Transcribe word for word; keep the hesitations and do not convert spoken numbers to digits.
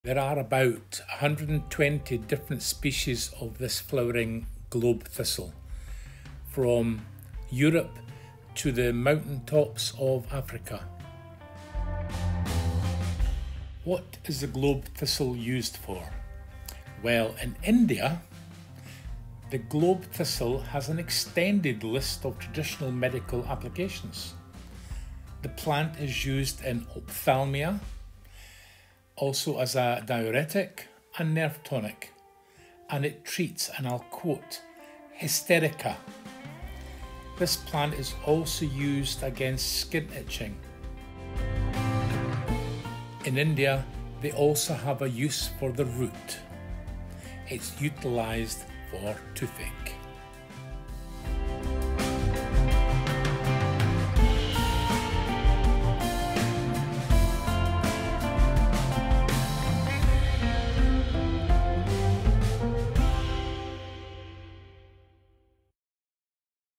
There are about one hundred twenty different species of this flowering globe thistle, from Europe to the mountaintops of Africa. What is the globe thistle used for? Well, in India, the globe thistle has an extended list of traditional medical applications. The plant is used in ophthalmia, also as a diuretic and nerve tonic, and it treats, and I'll quote, hysterica. This plant is also used against skin itching. In India, they also have a use for the root. It's utilised for toothache.